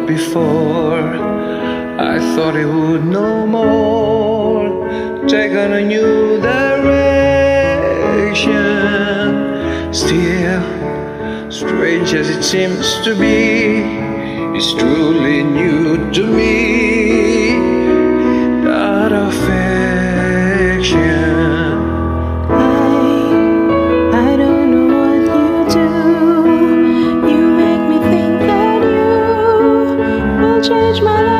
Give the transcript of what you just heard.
thought before. I thought it would no more take on a new direction. Still, strange as it seems to be, it's truly new to me, that affection. I don't know what you do. You make me think that you will change my life.